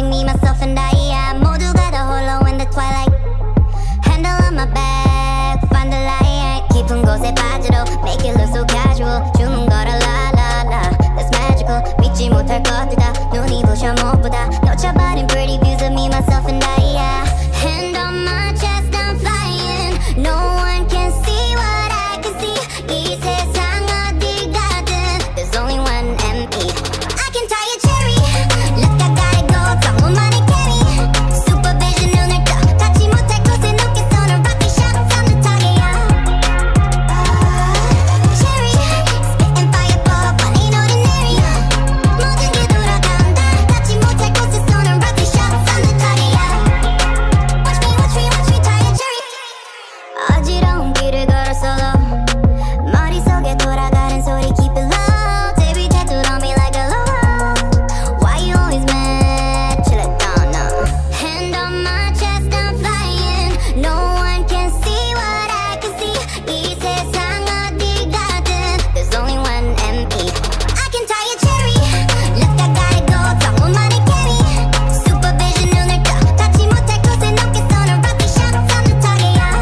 watching me, myself and I, yeah. 모두가 다 홀로 in the twilight. Handle on my back, find the light. 깊은 곳에 빠져도 make it look so casual. 주문 걸어 la la la, that's magical. 믿지 못할 것들다 눈이 부셔 못보다 놓쳐버린 pretty views of me, myself and I, yeah. Hand on my chest, I'm flying. No one can see what I can see. 이 세상 어딜 가든 there's only one MP. I can tie a cherry. Look, I gotta go. 평범하게 carry. Supervision 눈을 떠. 닿지 못할 곳에 높게 쏘는 rocket shots on the target, yeah. Cherry, spitting fireball, but ain't ordinary. 모든 게 돌아간다. 닿지 못할 곳에 쏘는 rocket shots on the target, yeah. Watch me, watch me, watch me tie a cherry. 어지러운 길을 걸어 solo. 머릿속에 돌아가는 소리 keep it low. Baby tattooed on me like a logo. Why you always mad? Chill it down now. Hand on my chest, I'm flying. No one can see what I can see. 이 세상 어딜 가든 there's only one MP. I can tie a cherry. Look, I gotta go. 평범하게 carry. Supervision 눈을 떠. 닿지 못할 곳에 높게 쏘는 rocket shots on the target, yeah.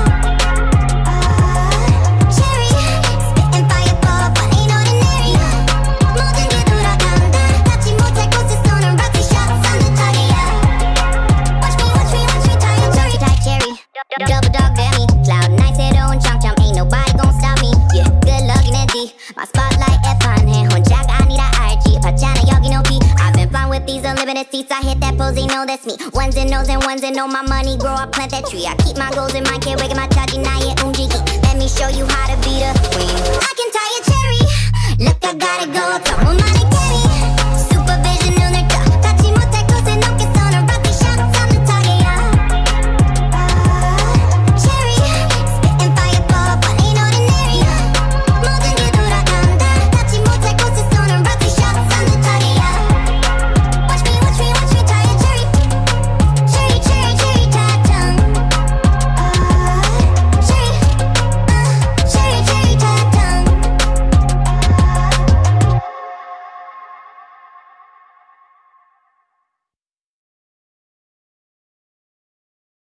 Cherry, spitting fireball, but ain't ordinary. 모든 게 돌아간다. 닿지 못할 곳에 쏘는 rocket shots on the target, yeah. Watch me, watch me, watch me tie a cherry. Tie cherry, double dog Demi. Cloud nine 새로운 장점, ain't nobody gon' stop me. Yeah, good looking at D. My spotlight 애판해 혼자가 아니라 알지. 봤잖아 여기 높이. I've been flying with these unlimited seats. I hit that pose, they know that's me. Ones and nos and ones and know my money grow. I plant that tree. I keep my goals in mind. 계획에 맞춰진 나의 움직임. Let me show you how to be the queen. I can tie a cherry. Look, I gotta go. 평범하게